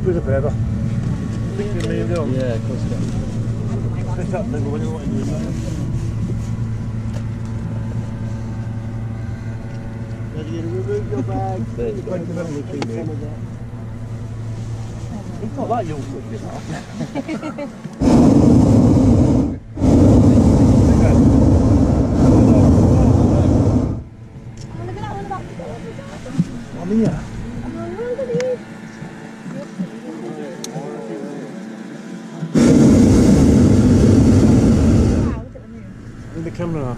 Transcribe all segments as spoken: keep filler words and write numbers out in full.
With a favour. Thinking me and go. Yeah, of course you can. Press that thing when you want to do that. Ready to remove your bag. There you go. It's not like yours, you know. I'm here. In the camera.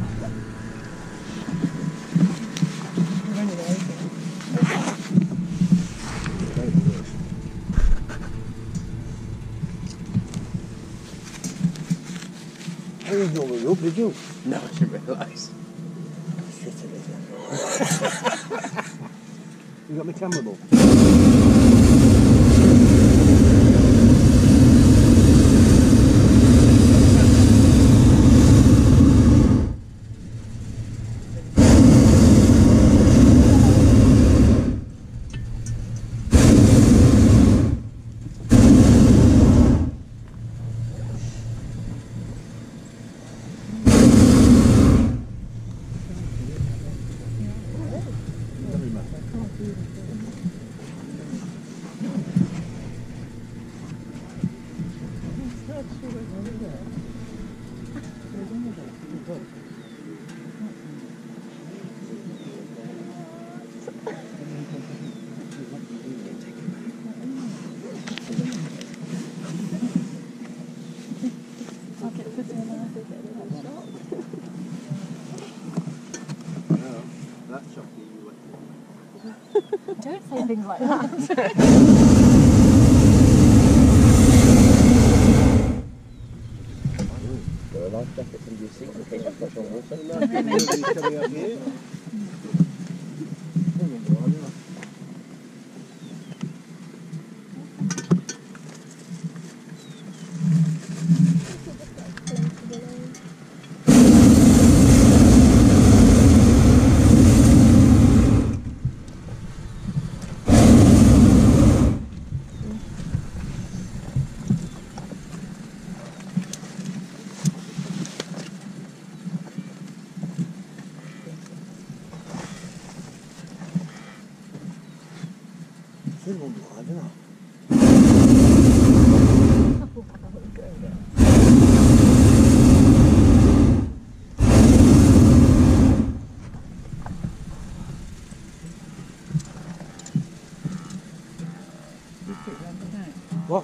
I didn't know we were up, did you? No, I didn't realise. You got my camera though? Don't say things like that. Got a life jacket under your seat in case you touch on water. Coming up here. Still on the line, isn't it? What?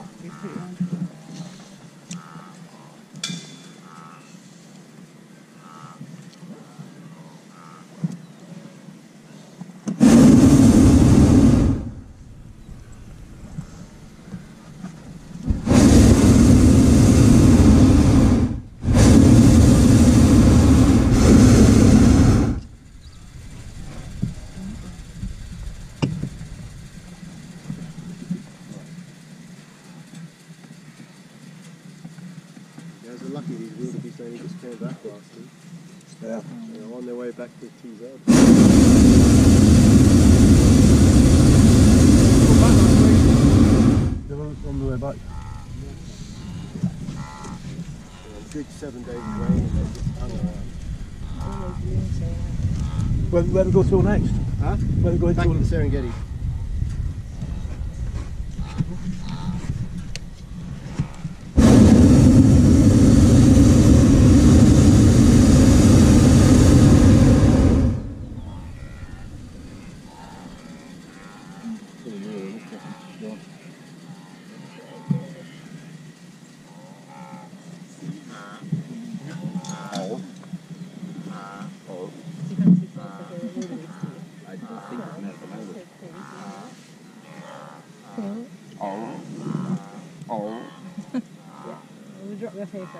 Guys are lucky these wildebeest only just came back last week. Yeah. They're on their way back to T Z. They're on, on the way back. Yeah, good seven days of rain and they just hung around. Where, where we go to next? Huh? Where we going Back to to the Serengeti. We'll drop your paper.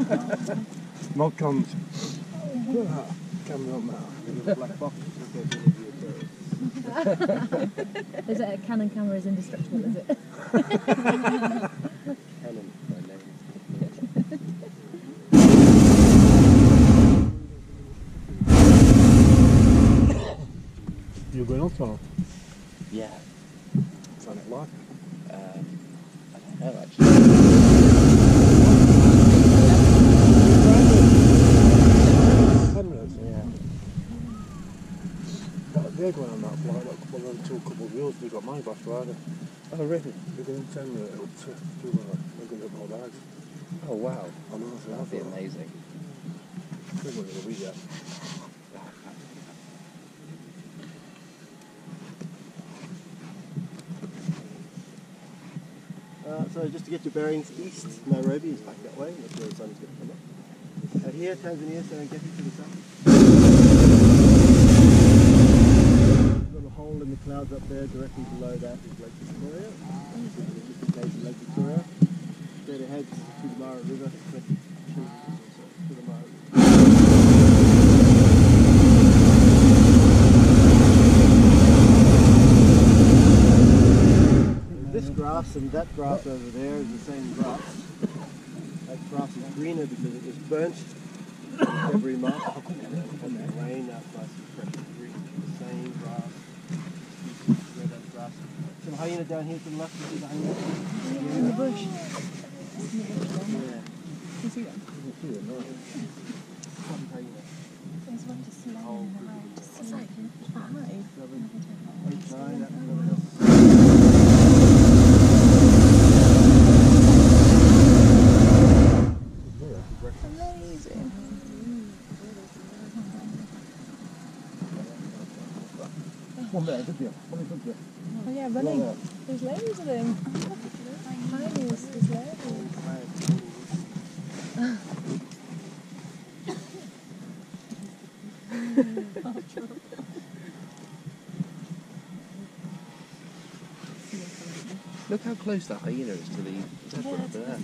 Mod cons. Camera on now. Little black box. Okay, so maybe it's, Is it a Canon camera is indestructible, is it? uh, Canon by name. You're going on tomorrow? Yeah. What's that like? Um, I don't know actually. Ten minutes? Yeah. That- They're going on that flight, like, well, on two couple of wheels, they got my bus rider. Oh really? They're going ten minutes up to do that. They're going to have more bags. Oh wow. I know, so That'd be amazing. They're going to be yet. Uh, so just to get your bearings east, Nairobi is back that way, that's where the sun is going to come up. Uh, here, Tanzania, Serengeti to the south. Got a hole in the clouds up there, directly below that is Lake Victoria. Just in case of Lake Victoria. Straight ahead to the Mara River, twenty kilometres or so to the Mara River. This grass and that grass over there is the same grass. That grass is greener because it was burnt in February, March, and then from the rain, that grass is fresh and green. The same grass. Where that grass. Some hyena down here to the left. You see the hyena? In the bush. Yeah. You see them? Some hyena. There's one just laying Oh, in the road. Just like, hi. Eight, nine, that's what else. Amazing. One there, did you? One in front of you. Oh yeah, running. There's loads of them. Tinies, there's loads. Look how close that hyena is to the zebra up there.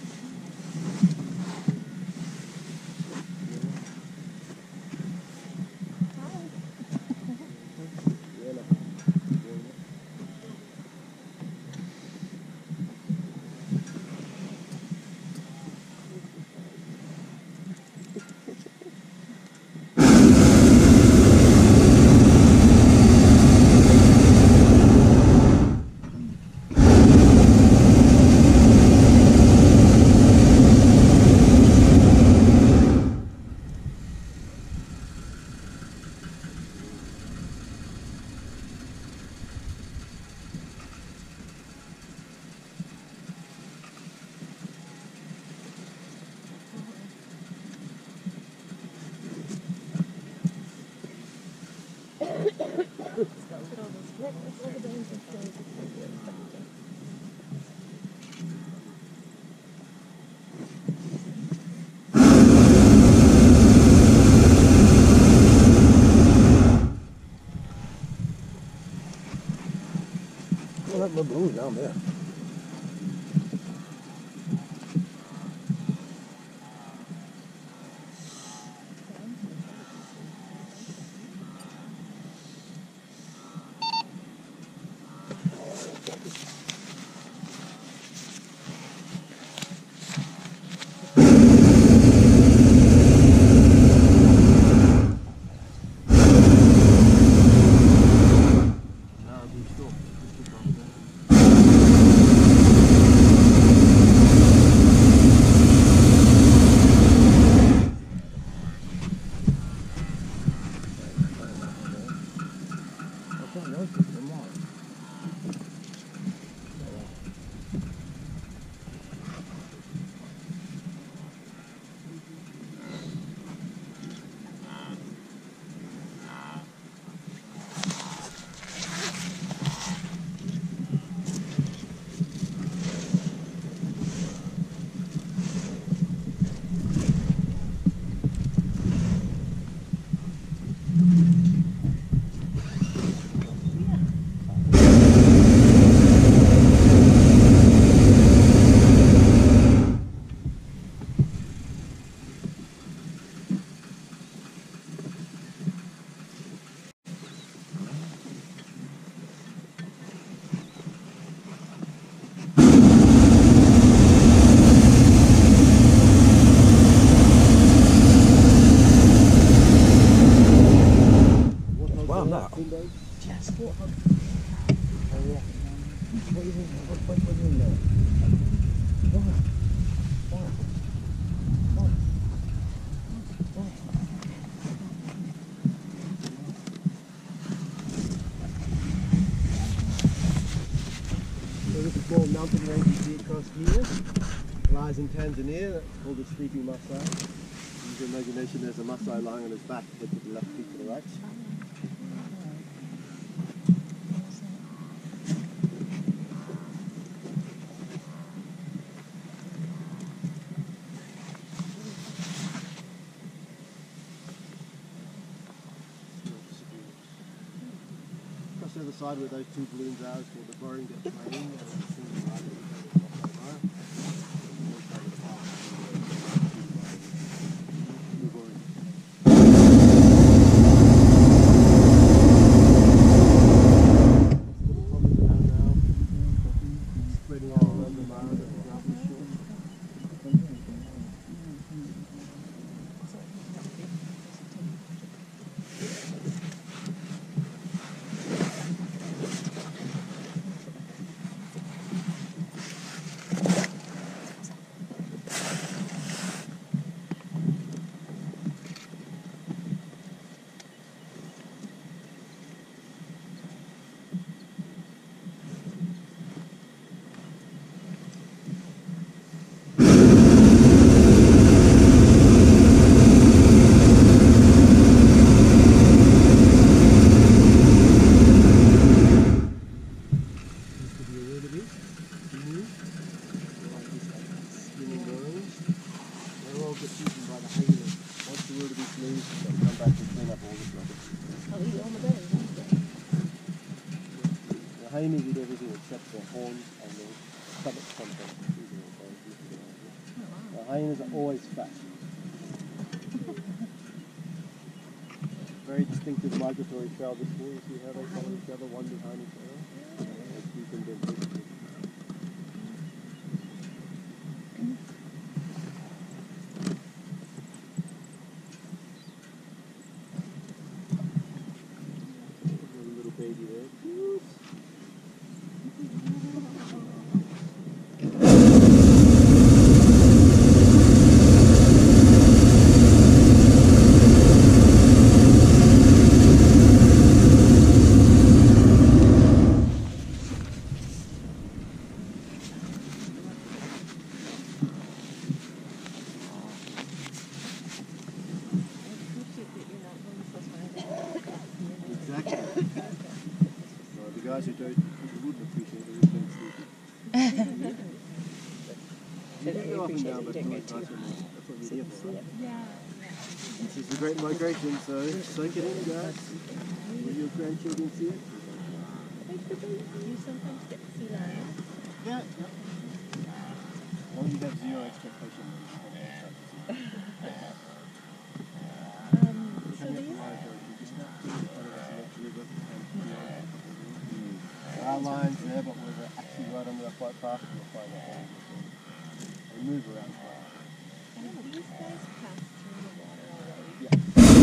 Well, that number was down there. No, I'll be still. Just keep on there. small mountain range you see across here lies in Tanzania. That's called the Sleeping Maasai. Use your imagination, there's a Maasai lying on his back, head to the left, feet to the right. Across the other side where those two balloons are is called the Boringa Plain. And it's in the right of the Mara. Spreading out around the Mara, the grass is short. Hyenas eat everything except their horns and their stomach contents. The hyenas are always fat. Very distinctive migratory trail this way. You see how they follow each other, one behind each other? They keep in their distance. Little baby there. Exactly. No, the guys who don't who wouldn't appreciate it would don't sleep. You do go up and down, but it's nice when that's what we're here for, right? Yeah. This is the Great Migration, so soak it in, guys. Will your grandchildren see it? You sometimes get to see lions. Yeah. yeah. As long as you have zero expectation, then you can start to see it. Um, so these, There are lines there, but we're actually right under the flight path and we'll find out all they move around quite. and these guys pass through the water already. Yeah.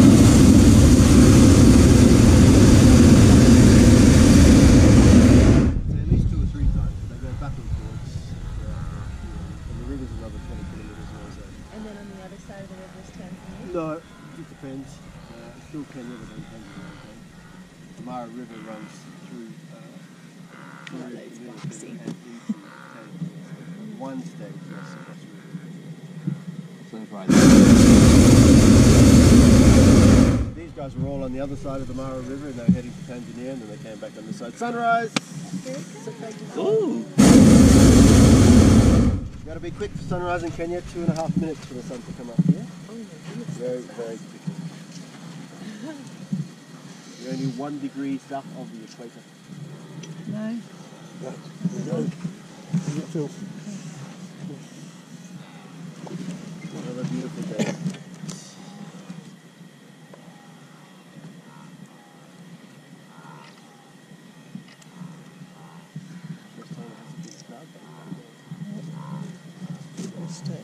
So at least two or three times, but they go back and forwards. Yeah. And the river's another twenty kilometres away, so. And then on the other side of the river is Tanzania. No, it depends. Uh, it's still Kenya, but then Tanzania. Okay. The Mara River runs through uh, through Oh, the that's river boxy. and into Tanzania. So one stage, yes, across the river. Something right. These guys were all on the other side of the Mara River and they were heading to Tanzania, and then they came back on this side. Sunrise! Ooh! You gotta be quick for sunrise in Kenya, two and a half minutes for the sun to come up here. Oh my goodness. Very, very quickly. You're only one degree south of the equator. No. Yeah. There you go. How does it feel? What a beautiful day. First time it has a big cloud, but Understood.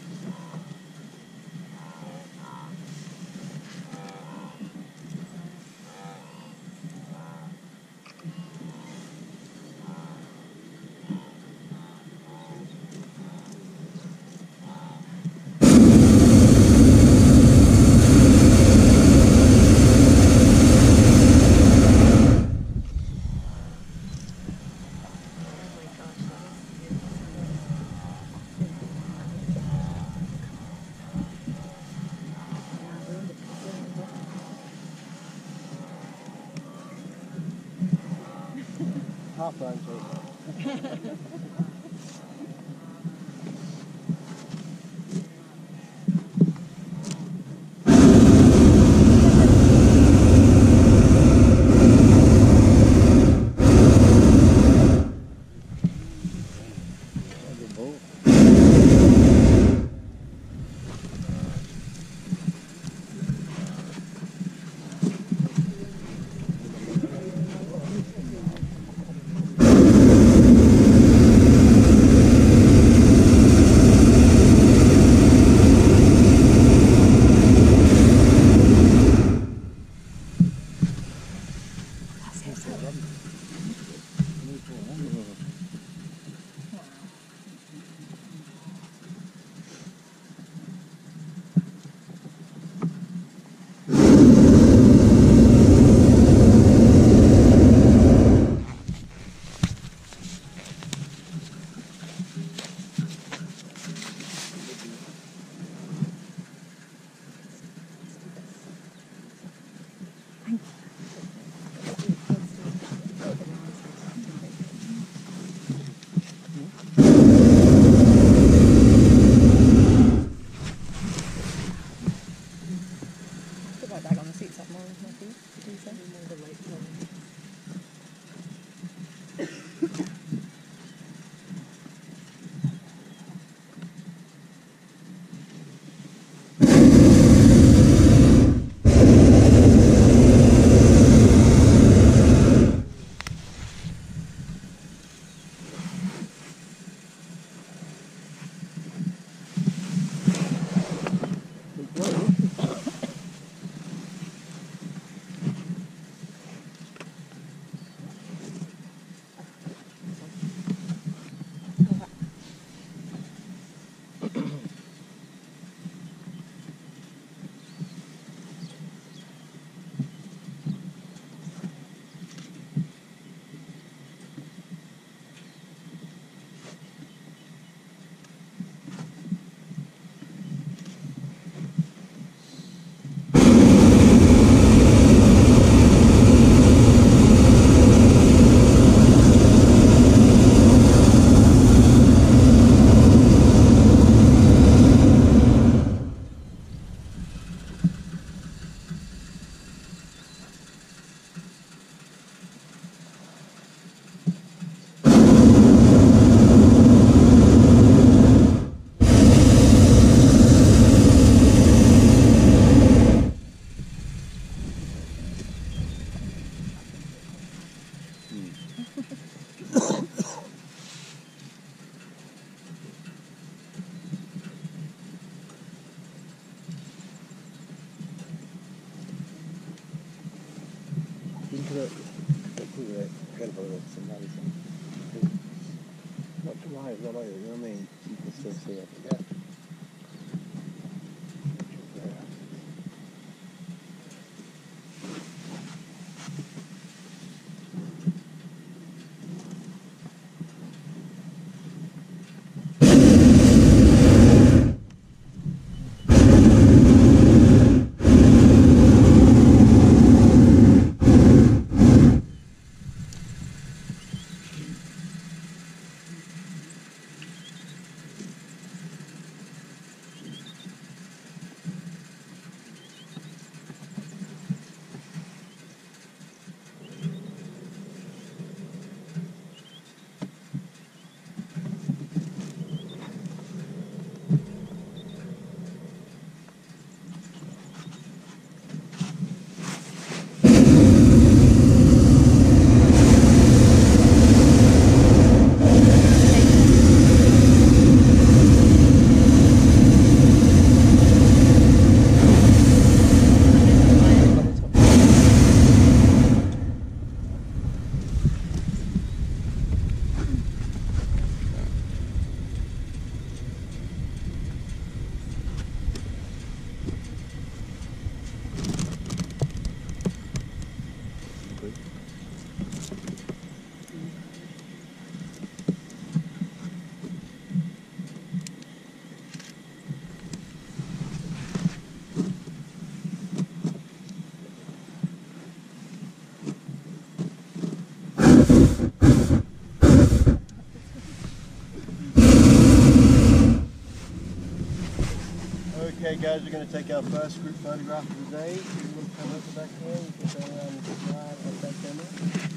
top, aren't you? Put my bag on the seats up more with my feet. Do you think? Not dry, not oily, you know what I mean? You can still see it. Yeah. going to take our first group photograph of the day. You want to come up the back here, you can turn around and smile at that camera.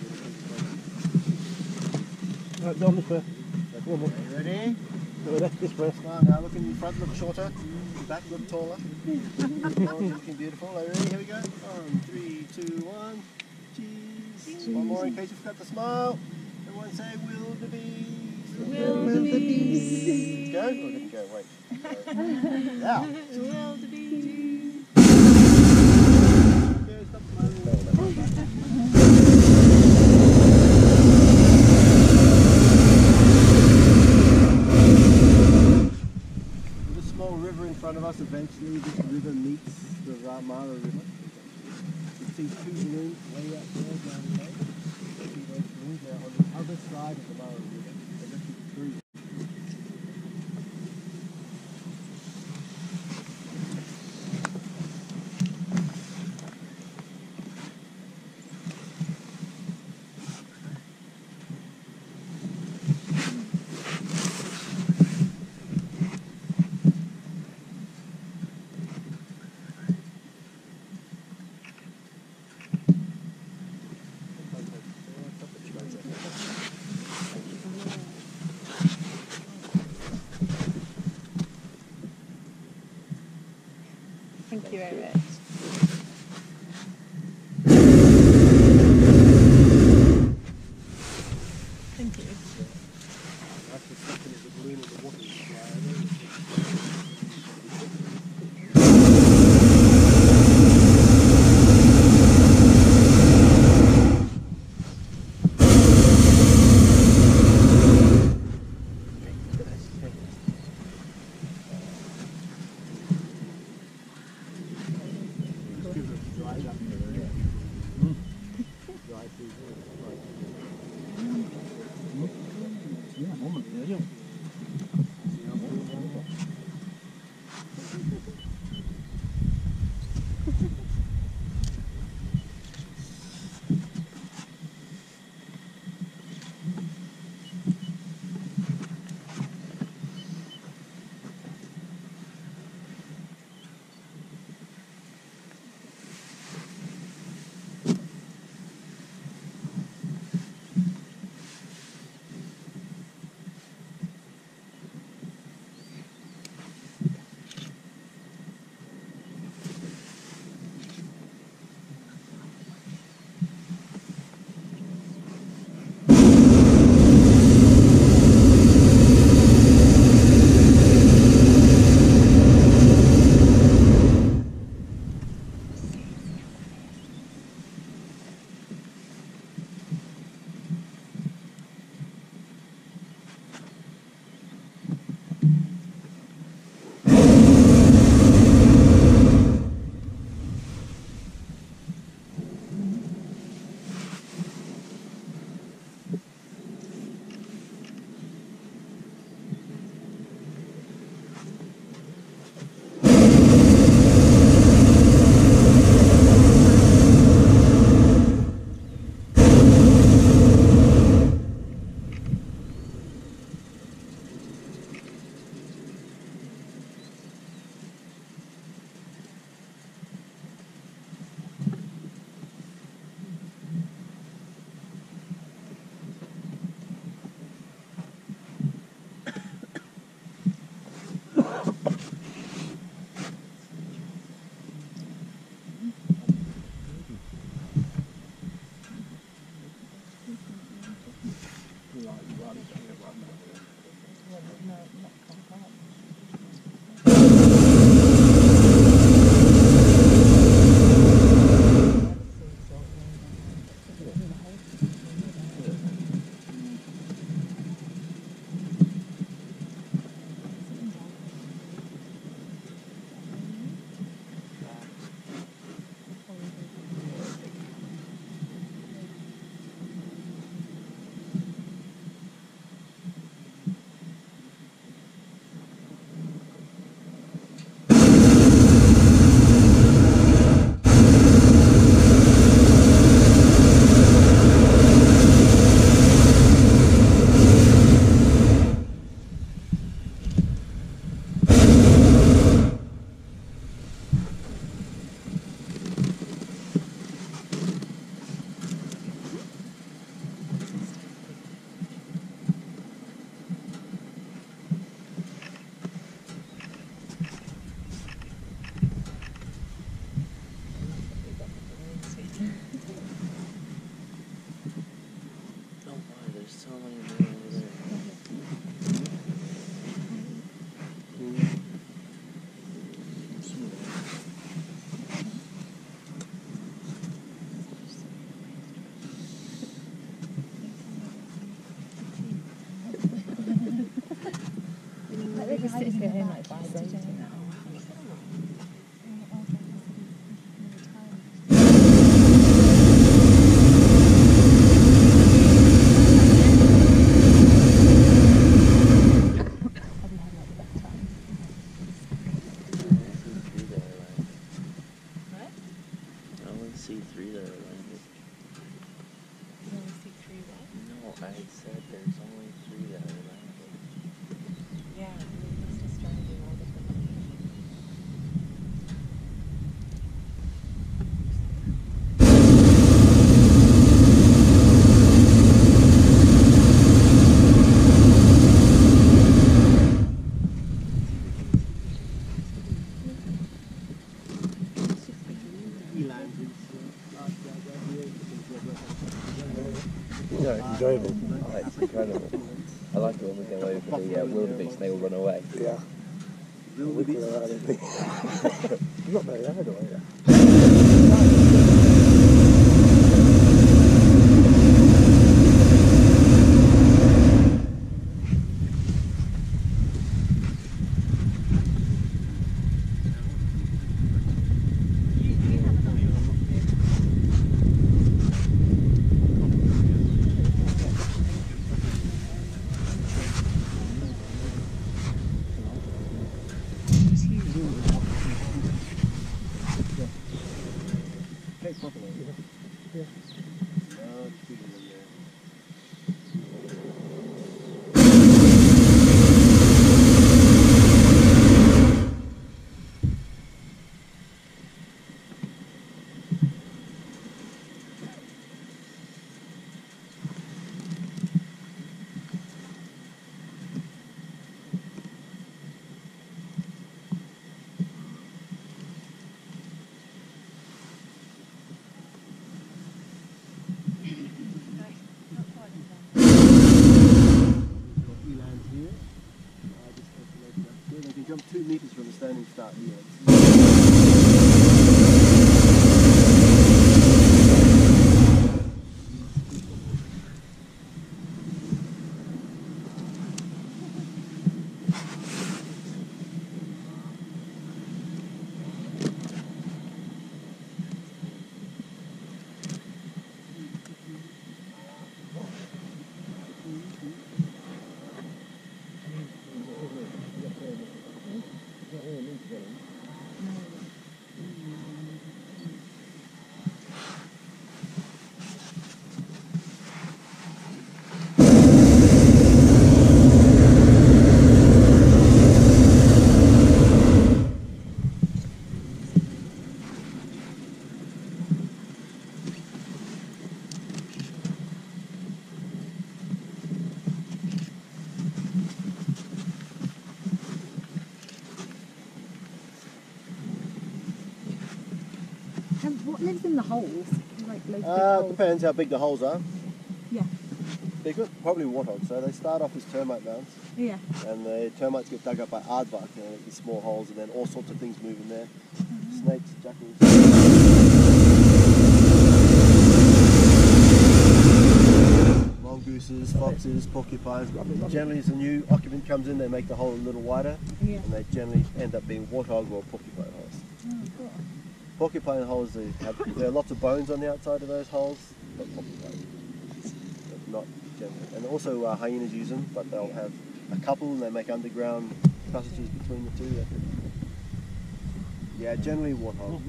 Right, down this way. Come on, Are you ready? go this, this way. Smile now, look in front, look shorter. Back, look taller. Oh, you're looking beautiful. Are you ready? Here we go. On three, two, one. Cheese. One more in case you forgot to smile. Everyone say wildebeest. Wildebeest. Go? Oh, didn't go. Wait. Now. Wildebeest. Okay, stop smiling. There's a small river in front of us. Eventually, this river meets the Mara River. You can see two balloons way out there down the lake. You see those balloons there on the other side of the Mara River. They're looking through. Thank you very much. Thank you. That's the second of the balloon of the water supply. Dried up there. Dried through Yeah, moment, yeah, yeah. see three that are landed. You only see three what? No, I said there's only three that are landed. Yeah, we must have started doing all different ones. Yeah, enjoyable. Oh, it's incredible. I like it when we go over the uh, wildebeest, they all run away. Yeah. Wildebeest. You're not very hard, are you? They can jump two meters from the standing start here. And what lives in the holes? Like loads of big Uh, holes. depends how big the holes are. Yeah. They're good, probably warthogs. So they start off as termite mounds, Yeah. and the termites get dug up by aardvark, you know, these small holes, and then all sorts of things move in there. Snakes, jackals. Mongooses, foxes, porcupines. Generally, as a new occupant comes in, they make the hole a little wider, Yeah. and they generally end up being warthog or porcupine holes. Oh, cool. Porcupine holes, they have, there are lots of bones on the outside of those holes, but porcupine, but not generally. And also uh, hyenas use them, but they'll have a couple and they make underground passages between the two. Yeah, generally warthog.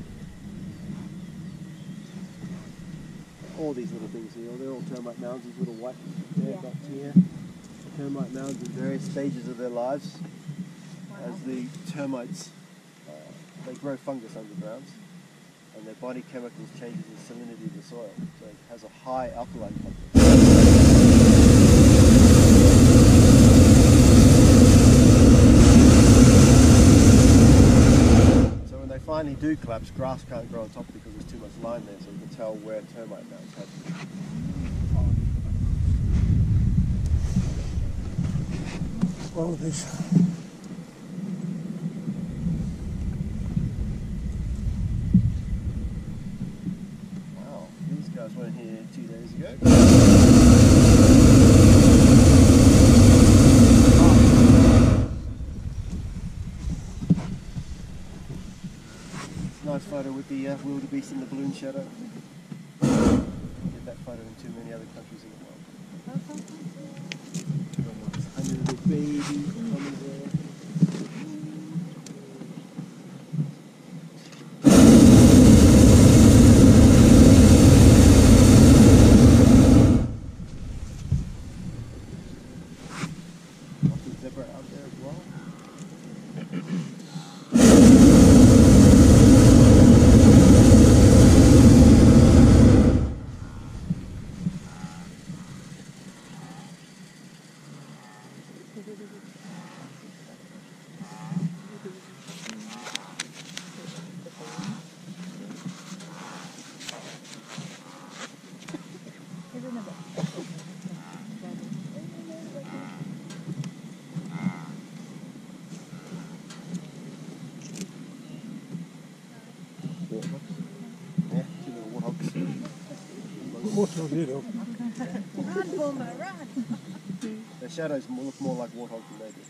All these little things here, they're all termite mounds, these little white Yeah. dots here. Termite mounds in various stages of their lives. Wow. As the termites, uh, they grow fungus underground, and their body chemicals changes the salinity of the soil, so it has a high alkaline content. So when they finally do collapse, grass can't grow on top because there's too much lime there, so you can tell where termite mounds have been. Wallabies. Wow, these guys weren't here two days ago. It's a nice photo with the uh, wildebeest in the balloon shadow. Get that photo in too many other countries in the world. Under the baby coming there. warthogs. Yeah, two little warthogs. Warthog, you know. Run, Boomer, run! Their shadows more, look more like warthogs than they do.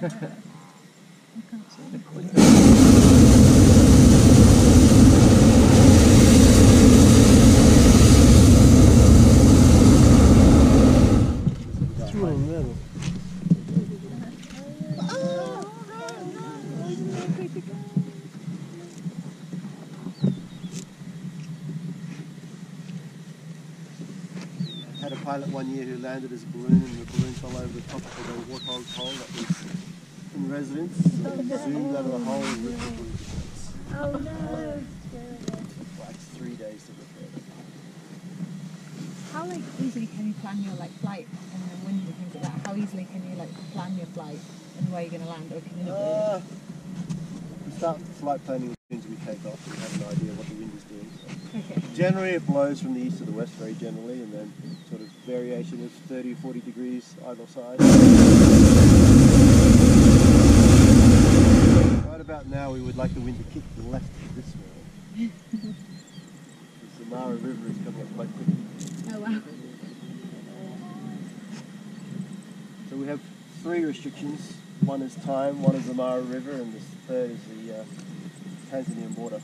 It's wrong there. though. Had a pilot one year who landed as a balloon and the balloon fell over the top of a warthog hole that was in residence. Zoomed out of the hole and ripped the balloon to bits. Oh no! Like three days to repair it. How like easily can you plan your like flight and the wind and things like that? How easily can you like plan your flight and where you're gonna land, or can you not really? Uh, we start flight planning as soon as we take off. We have an idea what the wind is doing. So Okay. generally it blows from the east to the west very generally, and then sort of variation of thirty or forty degrees either side. Right about now we would like the wind to kick left this way. The Samara River is coming up quite quickly. Oh wow. So we have three restrictions. One is time, one is the Mara River, and the third is the uh, Tanzanian border.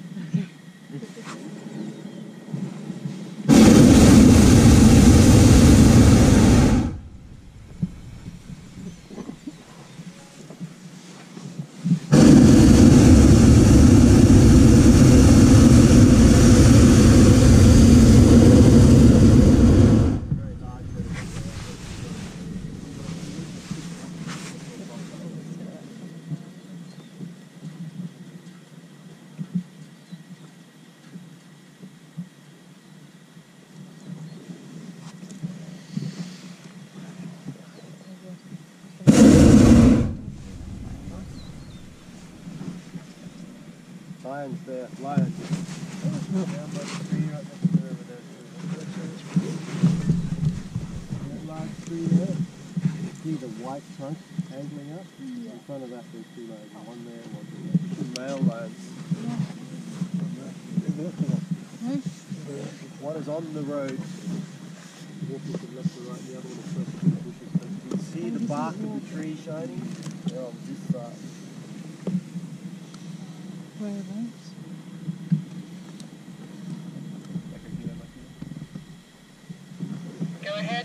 Lions there, lions. Down by the tree right next to the river there. That large tree there. See the white trunk angling up? In front of that there's two lions. One there and one there. Two male lions. One is on the road, walking from left to right, the other one is close to the bushes. You can see the bark of the tree shining. They're on this side. Whereabouts? Go ahead.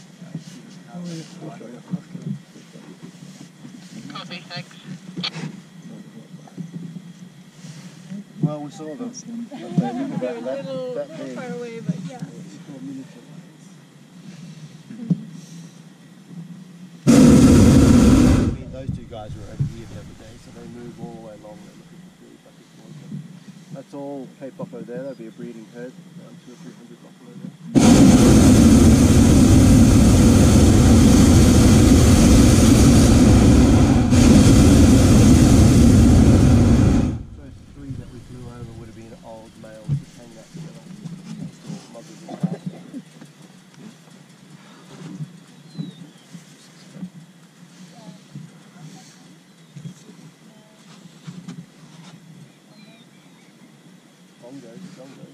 Copy, thanks. Well, we saw them. They're That, a that, little, that little big. far away, but yeah. I mean, those two guys were over here the other day, so they move all the way along. They're looking for food back and forth. That's all Cape buffalo there. That'd be a breeding herd, around two or three hundred buffalo there. Those three that we flew over would have been old males just hanging out together. Mothers and calves. Bongos, bongos.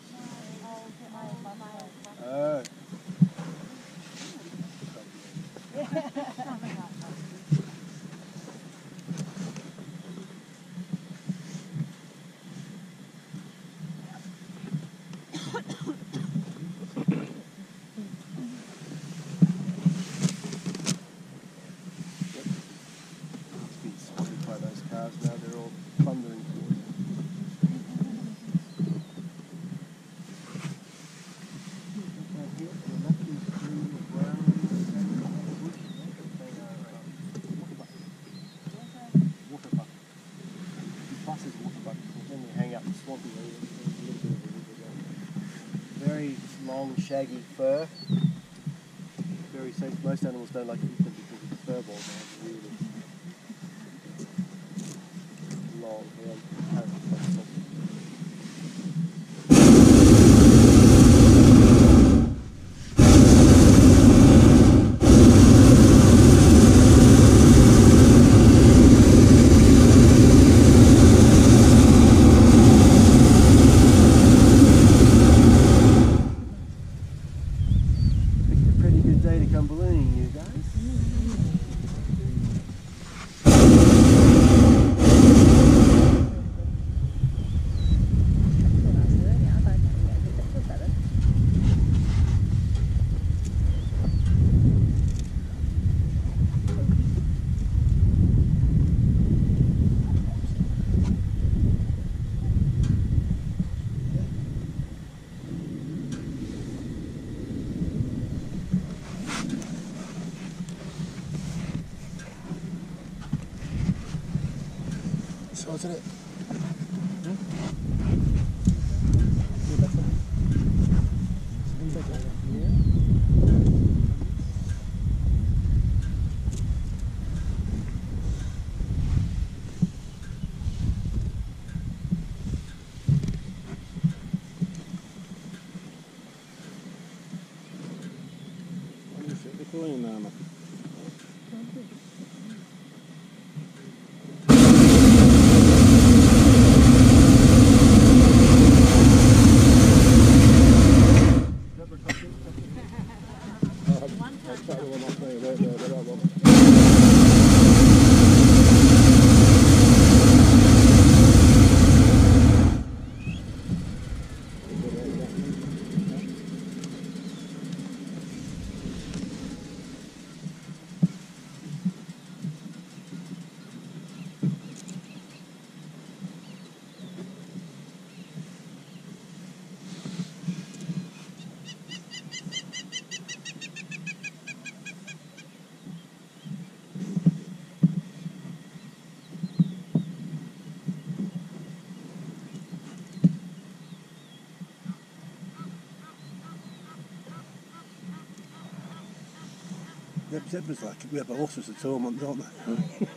Oh. It's been spotted by those cars now, they're all thundering towards it. Very long, shaggy fur. Very safe. Most animals don't like to eat them because of the fur balls. They have really long hair. Apparently quite salty. wasn't it? Zebras like we have horses at Tormont, don't they?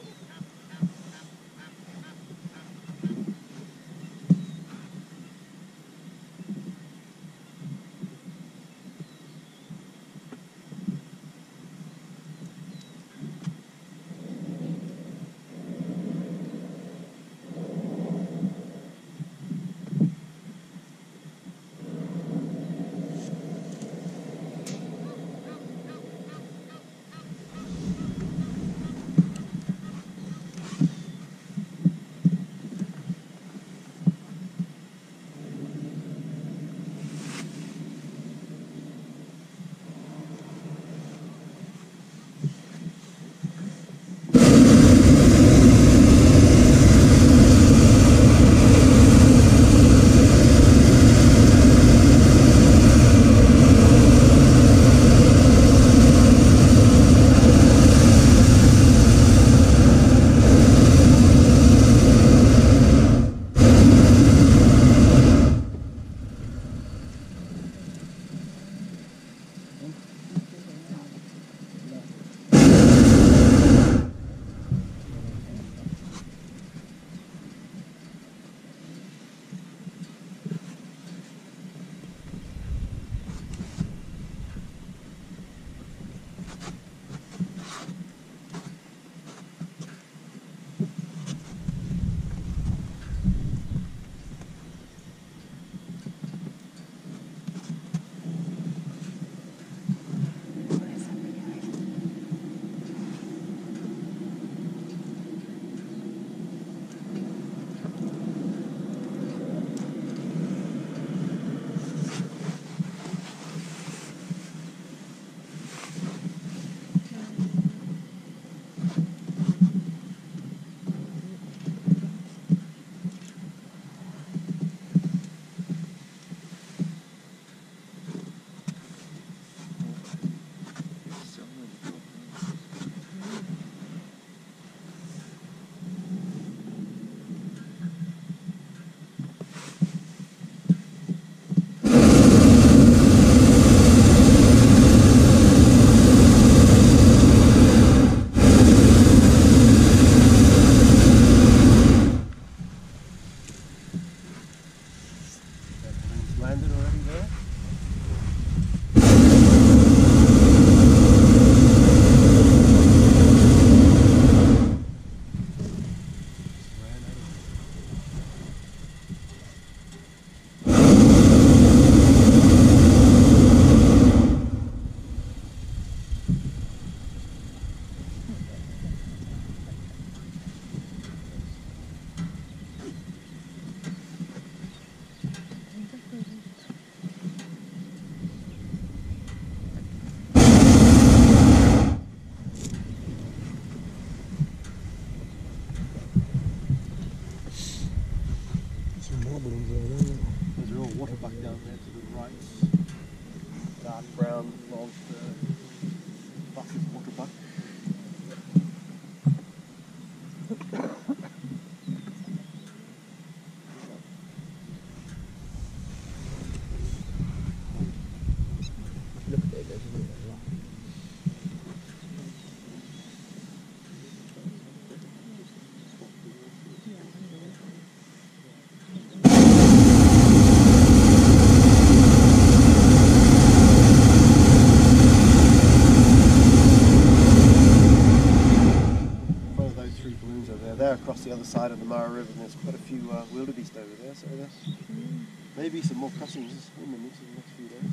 I guess. Maybe some more cuttings in the mix in the next few days.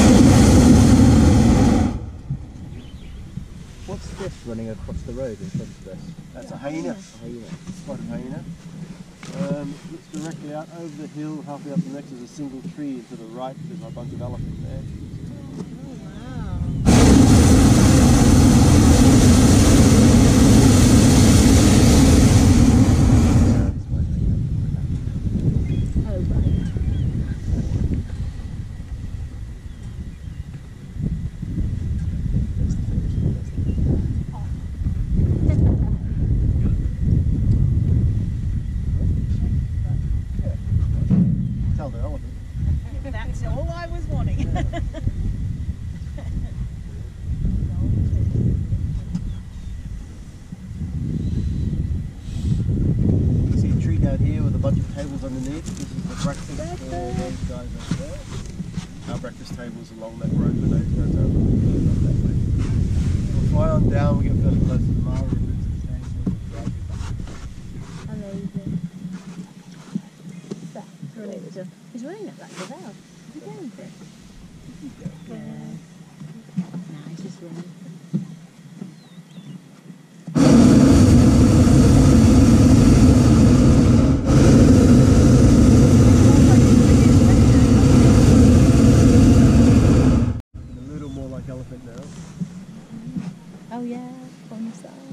What's this running across the road in front of us? That's a hyena. A hyena. Spotted hyena. Um, looks directly out over the hill, halfway up the next is a single tree, and to the right there's a bunch of elephant there. Tell the elephant. That's all I was wanting. You see a tree down here with a bunch of tables underneath. This is the breakfast for those guys up there. Our breakfast table's along that road where those guys are. We'll fly on down, we'll get fairly close to the Mara and Luke's stand, so we'll drive you back. Amazing. There, he's running it. He's running it like without. Is he going for it? Yeah. Nah, he's just running. A little more like elephant now. Oh yeah, on the side.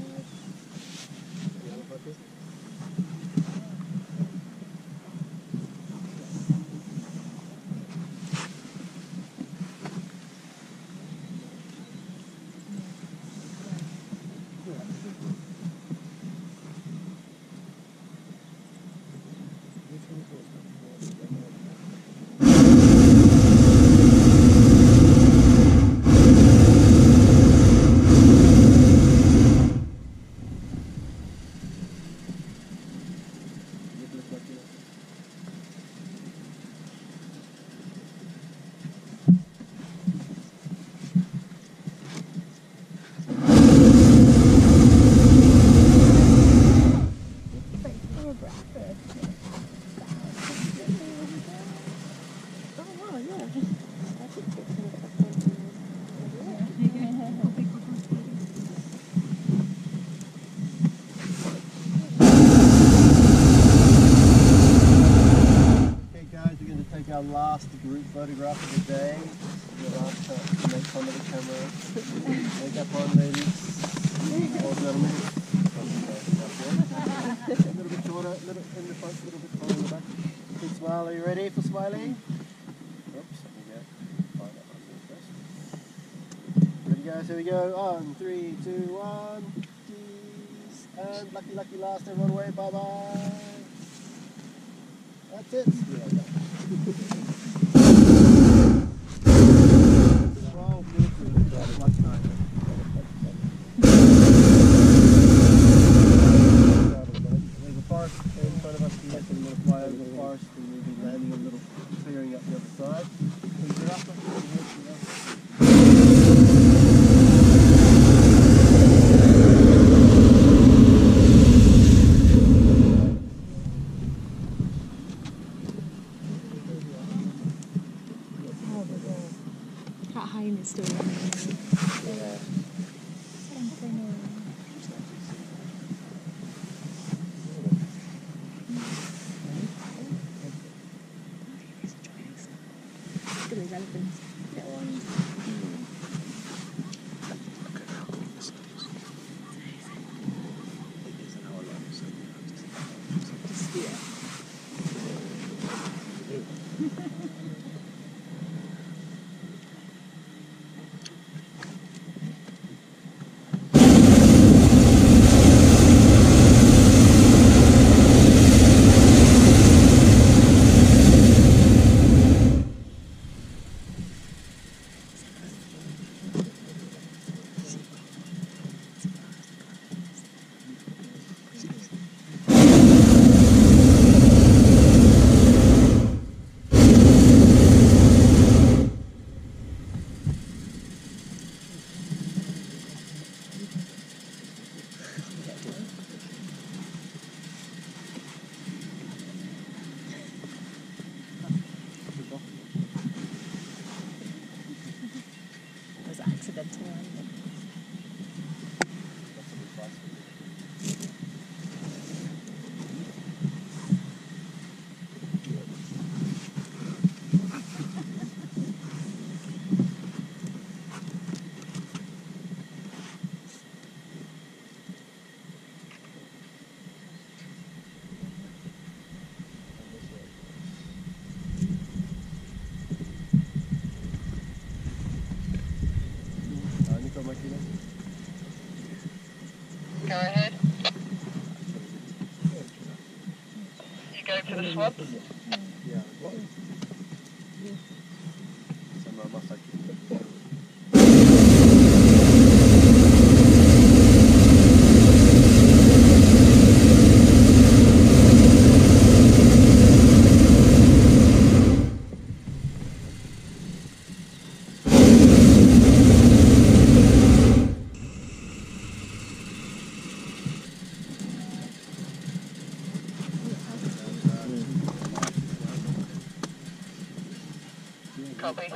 Okay guys, we're going to take our last group photograph of the day. This is the last shot to make fun of the camera. Makeup on, ladies. Or gentlemen. A little bit shorter, a little in the front, a little bit taller in the back. Big smile, are you ready for smiling? Oops, let me get find that one first. Ready guys, here we go. On three, two, one. Cheese. And lucky, lucky last, everyone wave, bye bye. That's it. twelve minutes of lunchtime. There's a forest in front of us here, so we're going to fly over the forest and we'll be landing a little clearing up the other side. That hyena's still running. Yeah. Something. Look at those elephants. Little ones. Just, yeah. good to learn. That's some advice for you. Go ahead. You go to the swamp. Yeah. Somewhere I must like Copy.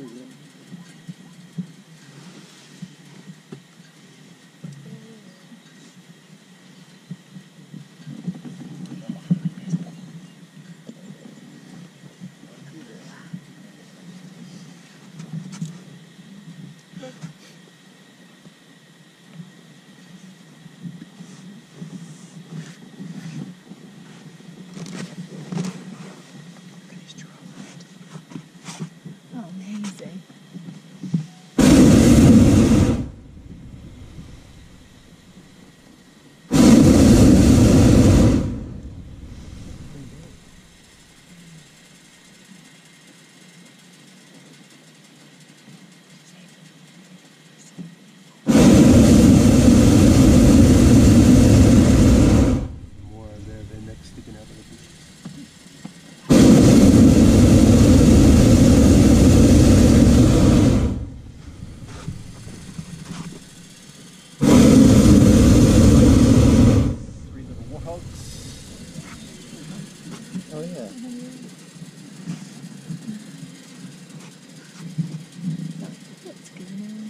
Oh, amazing. more of their, their necks sticking out of the bushes. Three little warthogs. Oh yeah. What's going on?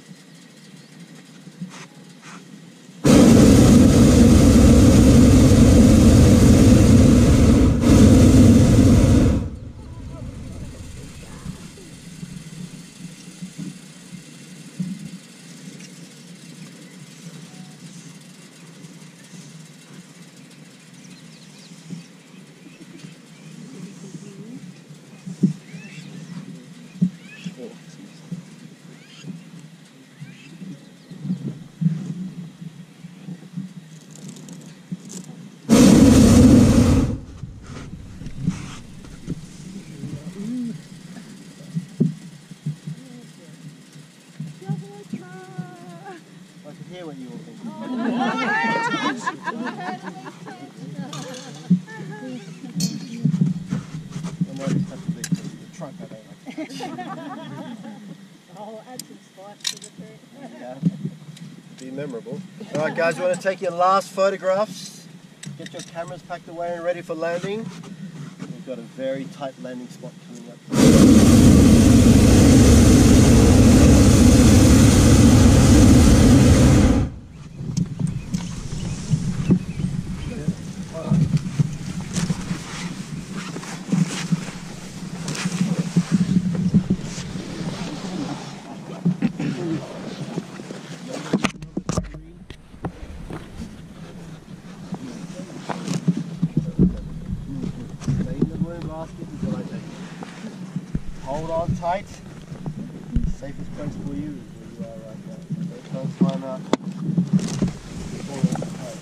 I can hear what you all think. I'm worried it's such a big thing. The trunk I don't like. Oh, add some spice to the thing. Yeah. Be memorable. Alright guys, you want to take your last photographs? Get your cameras packed away and ready for landing. We've got a very tight landing spot coming up. Stay in the balloon basket until I take it. Hold on tight. Safest place for you is where you are right now. Don't climb out. Hold on tight.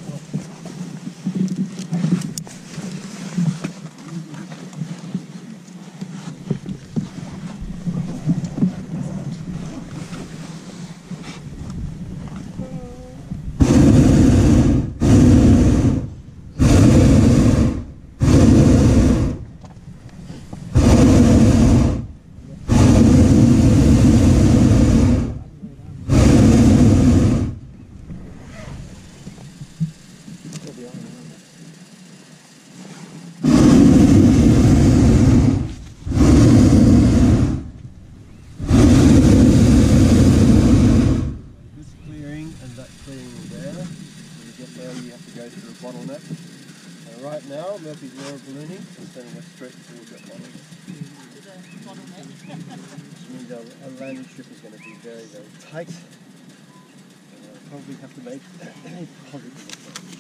our, our landing strip is going to be very, very tight. And I'll probably have to make a positive approach.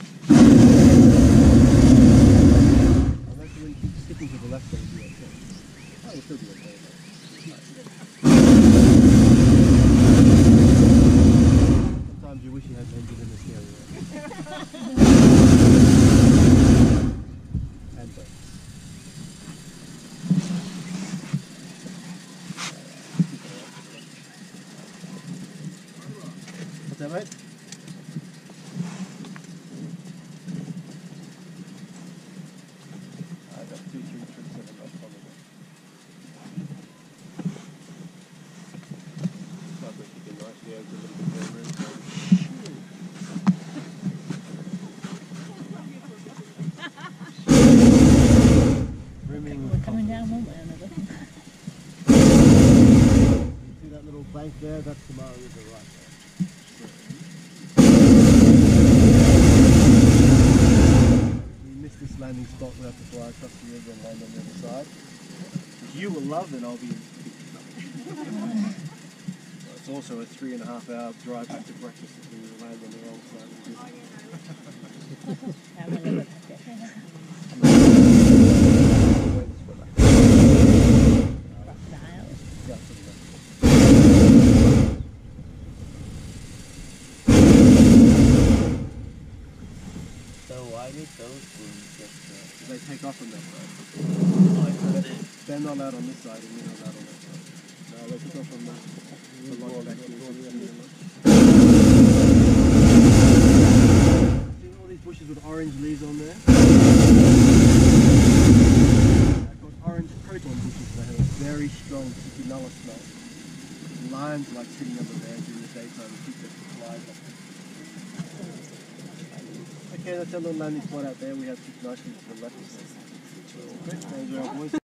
Unless the wind keeps sticking to the left, it'll be okay. Oh, it'll still be okay. Sometimes you wish you had an engine in this area. And brakes. What's that, mate? I got two, three, three, seven, no problem. Start by keeping nicely out a little bit more room. Rimming. We're coming down one way or another. You see that little bank there? That's the Mara River right there. We missed this landing spot. We'll have to fly across the river and land on the other side. Which you will love, and I'll be in well, it's also a three and a half hour drive back to breakfast if we land on the wrong side of the river. Have a little bit. Crocodiles. Yeah, pretty much. So why did those rooms get uh, They take off from that side. They're not out on this side and you're not out on that side. No, they took off from that. The log back here. See all these bushes with orange leaves on there? I've got orange croton bushes that have a very strong citronella smell. Lions like sitting under there during the daytime and keep the flies up. Okay, that's our little landing spot out there. We have to nicely to the left. Great, there's our boys.